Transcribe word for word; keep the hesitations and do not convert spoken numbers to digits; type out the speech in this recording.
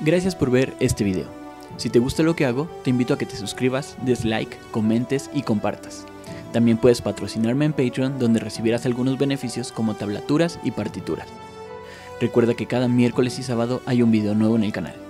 Gracias por ver este video. Si te gusta lo que hago, te invito a que te suscribas, des like, comentes y compartas. También puedes patrocinarme en Patreon, donde recibirás algunos beneficios como tablaturas y partituras. Recuerda que cada miércoles y sábado hay un video nuevo en el canal.